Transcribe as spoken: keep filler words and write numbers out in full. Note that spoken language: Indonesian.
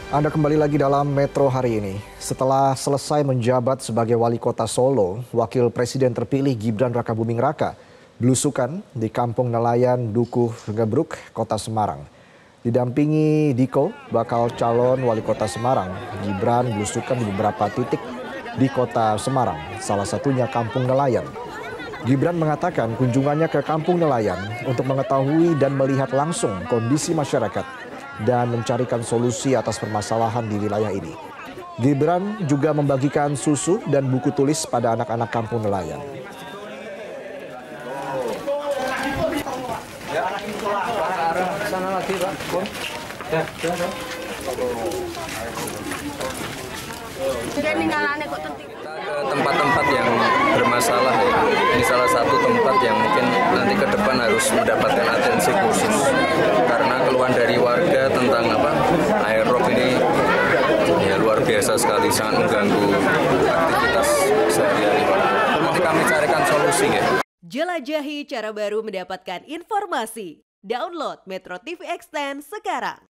Anda kembali lagi dalam Metro hari ini. Setelah selesai menjabat sebagai wali kota Solo, Wakil Presiden terpilih Gibran Rakabuming Raka belusukan di Kampung Nelayan Dukuh Ngebruk, Kota Semarang. Didampingi Diko, bakal calon wali kota Semarang, Gibran belusukan di beberapa titik di kota Semarang, salah satunya Kampung Nelayan. Gibran mengatakan kunjungannya ke Kampung Nelayan untuk mengetahui dan melihat langsung kondisi masyarakat dan mencarikan solusi atas permasalahan di wilayah ini. Gibran juga membagikan susu dan buku tulis pada anak-anak Kampung Nelayan. Tempat-tempat yang bermasalah ya. Ini salah satu tempat yang mungkin nanti ke depan harus mendapatkan atensi khusus karena keluhan dari warga tentang apa air rob ini ya luar biasa sekali, sangat mengganggu aktivitas sehari-hari. Nanti kami carikan solusi ya. Jelajahi cara baru mendapatkan informasi. Download Metro T V Extend sekarang.